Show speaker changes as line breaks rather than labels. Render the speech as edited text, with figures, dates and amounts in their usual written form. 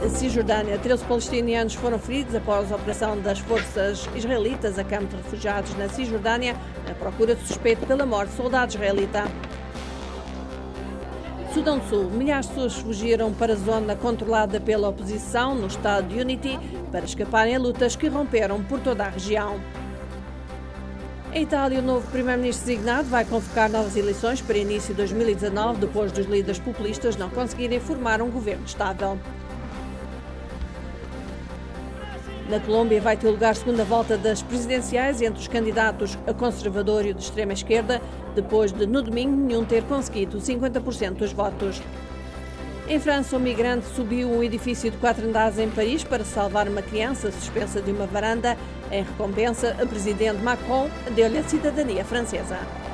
Cisjordânia, 13 palestinianos foram feridos após a operação das forças israelitas a campo de refugiados na Cisjordânia, na procura de suspeito pela morte de soldado israelita. Sudão do Sul, milhares de pessoas fugiram para a zona controlada pela oposição no estado de Unity para escaparem a lutas que romperam por toda a região. Em Itália, o novo primeiro-ministro designado vai convocar novas eleições para início de 2019, depois dos líderes populistas não conseguirem formar um governo estável. Na Colômbia vai ter lugar a segunda volta das presidenciais entre os candidatos a conservador e o de extrema-esquerda, depois de, no domingo, nenhum ter conseguido 50% dos votos. Em França, um migrante subiu um edifício de 4 andares em Paris para salvar uma criança suspensa de uma varanda. Em recompensa, o presidente Macron deu-lhe a cidadania francesa.